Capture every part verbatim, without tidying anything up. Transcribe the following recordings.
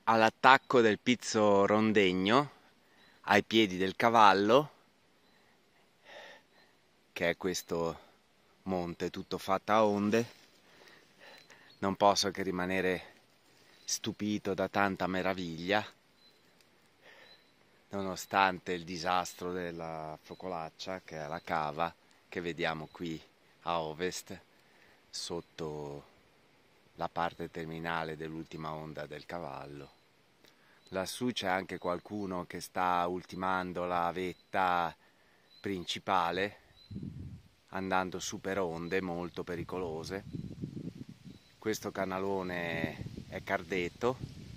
all'attacco del pizzo rondegno ai piedi del cavallo, che è questo monte tutto fatto a onde. Non posso che rimanere stupito da tanta meraviglia, nonostante il disastro della focolaccia, che è la cava che vediamo qui a ovest, sotto la parte terminale dell'ultima onda del cavallo. Lassù c'è anche qualcuno che sta ultimando la vetta principale, andando su per onde molto pericolose. Questo canalone è Cardeto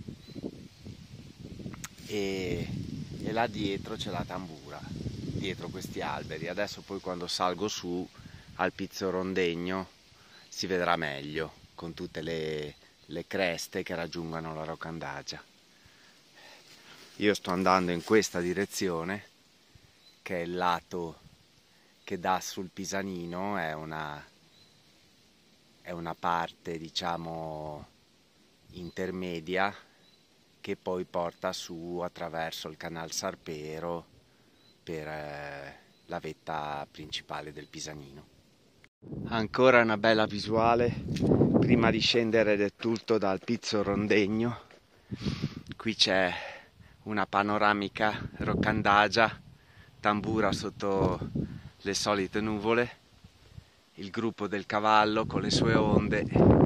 e, e là dietro c'è la Tambura, dietro questi alberi. Adesso poi quando salgo su al pizzo rondegno si vedrà meglio, con tutte le, le creste che raggiungono la Rocandagia. Io sto andando in questa direzione, che è il lato che dà sul Pisanino, è una, è una parte, diciamo, intermedia, che poi porta su attraverso il canal Sarpero per eh, la vetta principale del Pisanino. Ancora una bella visuale prima di scendere del tutto dal pizzo rondegno. Qui c'è una panoramica Rocandagia, Tambura sotto le solite nuvole, il gruppo del cavallo con le sue onde,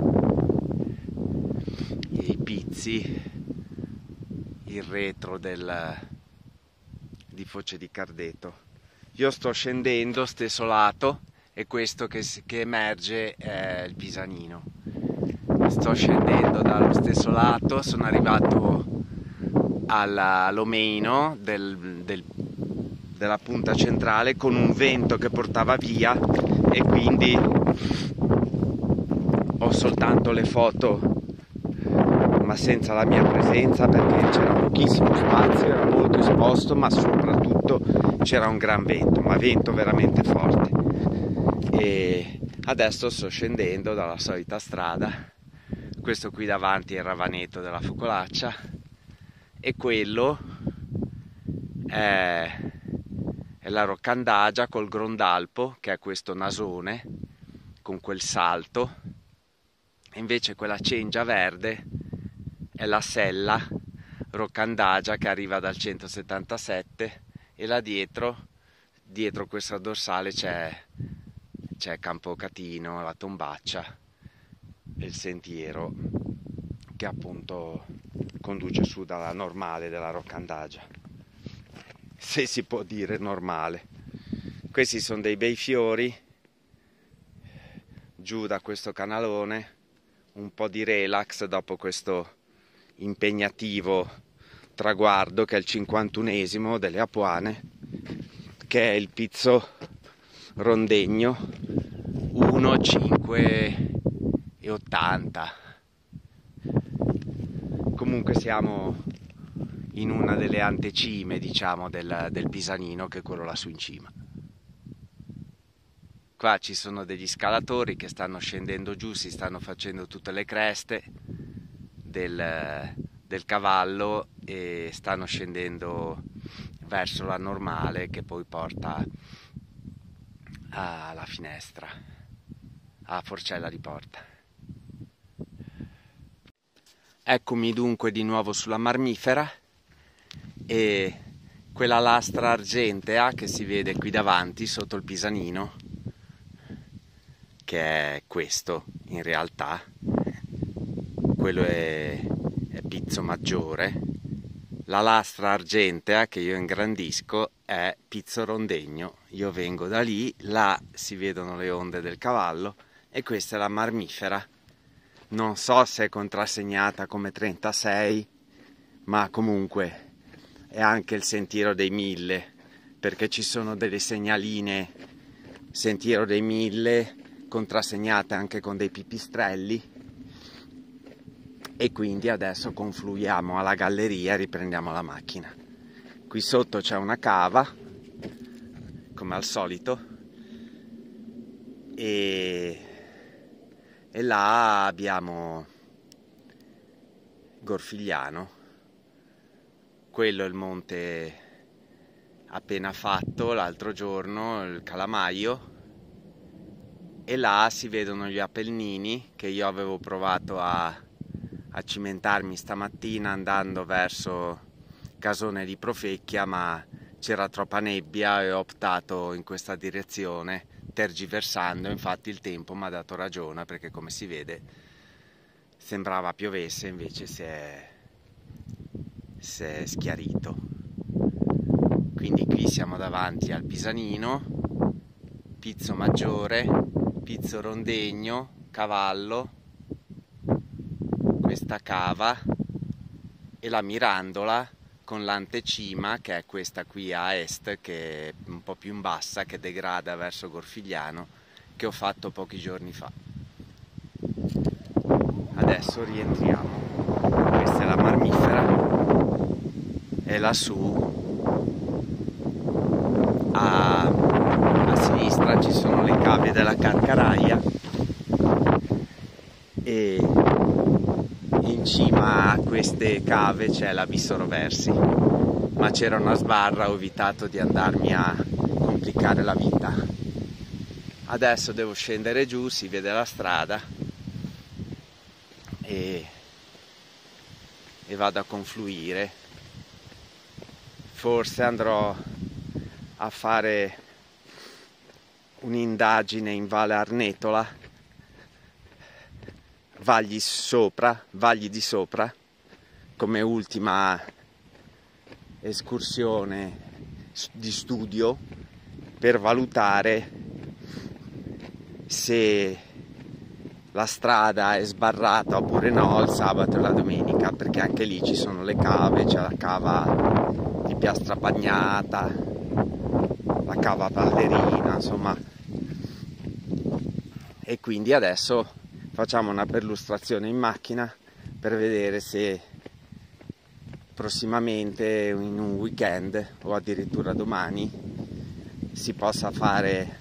i pizzi, il retro del, di Foce di Cardeto. Io sto scendendo stesso lato e questo che, che emerge è il Pisanino. Sto scendendo dallo stesso lato, sono arrivato all'omeino del, del, della punta centrale con un vento che portava via, e quindi ho soltanto le foto ma senza la mia presenza, perché c'era pochissimo spazio, era molto esposto, ma soprattutto c'era un gran vento, ma vento veramente forte. E adesso sto scendendo dalla solita strada. Questo qui davanti è il ravaneto della focolaccia e quello è, è la Rocandagia col Grondalpo, che è questo nasone con quel salto, e invece quella cengia verde è la sella Rocandagia che arriva dal centosettantasette, e là dietro, dietro questa dorsale c'è c'è Campo Catino, la Tombaccia e il sentiero che appunto conduce su dalla normale della Rocandagia, se si può dire normale. Questi sono dei bei fiori giù da questo canalone, un po' di relax dopo questo impegnativo traguardo che è il cinquantunesimo delle Apuane, che è il pizzo rondegno uno virgola cinque e ottanta. Comunque siamo in una delle antecime, diciamo, del, del Pisanino, che è quello lassù in cima. Qua ci sono degli scalatori che stanno scendendo giù, si stanno facendo tutte le creste del, del cavallo e stanno scendendo verso la normale che poi porta alla finestra, alla forcella di porta. Eccomi dunque di nuovo sulla Marmifera, e quella lastra argentea che si vede qui davanti sotto il Pisanino, che è questo in realtà, quello è, è Pizzo Maggiore. La lastra argentea che io ingrandisco è Pizzo Rondegno, io vengo da lì, là si vedono le onde del cavallo, e questa è la Marmifera. Non so se è contrassegnata come trentasei, ma comunque è anche il Sentiero dei Mille, perché ci sono delle segnaline Sentiero dei Mille contrassegnate anche con dei pipistrelli, e quindi adesso confluiamo alla galleria e riprendiamo la macchina. Qui sotto c'è una cava, come al solito, e, e là abbiamo Gorfigliano, quello è il monte appena fatto l'altro giorno, il Calamaio, e là si vedono gli Appennini che io avevo provato a, a cimentarmi stamattina andando verso Casone di Profecchia, ma c'era troppa nebbia e ho optato in questa direzione, tergiversando. Infatti il tempo mi ha dato ragione, perché come si vede sembrava piovesse, invece si è, si è schiarito. Quindi qui siamo davanti al Pisanino, Pizzo Maggiore, Pizzo Rondegno, Cavallo, questa cava e la Mirandola con l'antecima, che è questa qui a est, che è un po' più in bassa, che degrada verso Gorfigliano, che ho fatto pochi giorni fa. Adesso rientriamo. Questa è la Marmifera e lassù a, a sinistra ci sono le cave della Carcaraia e in cima a queste cave c'è l'Abisso Roversi, ma c'era una sbarra, ho evitato di andarmi a complicare la vita. Adesso devo scendere giù, si vede la strada e, e vado a confluire. Forse andrò a fare un'indagine in Valle Arnetola, Vagli sopra, Vagli di Sopra, come ultima escursione di studio per valutare se la strada è sbarrata oppure no il sabato e la domenica, perché anche lì ci sono le cave, c'è la cava di Piastra Bagnata, la cava Pallerina, insomma. E quindi adesso facciamo una perlustrazione in macchina per vedere se prossimamente, in un weekend o addirittura domani, si possa fare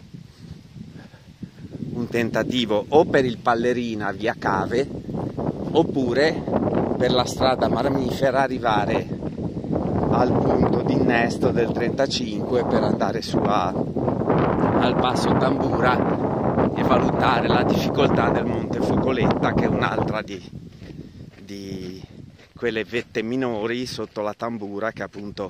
un tentativo o per il Pallerina via Cave oppure per la strada Marmifera arrivare al punto di innesto del trentacinque per andare su a, al passo Tambura e valutare la difficoltà del Monte Focoletta, che è un'altra di, di quelle vette minori sotto la Tambura che appunto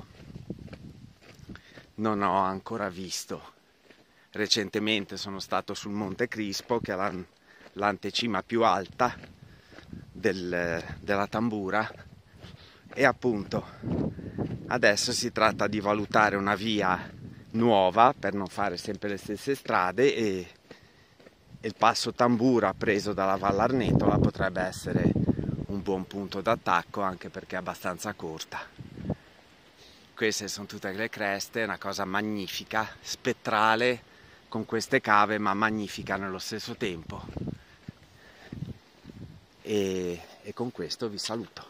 non ho ancora visto. Recentemente sono stato sul Monte Crispo, che è l'antecima più alta del, della Tambura, e appunto adesso si tratta di valutare una via nuova per non fare sempre le stesse strade, e, e il passo Tambura preso dalla Valle Arnetola potrebbe essere un buon punto d'attacco, anche perché è abbastanza corta. Queste sono tutte le creste, una cosa magnifica, spettrale, con queste cave, ma magnifica nello stesso tempo. E, e con questo vi saluto.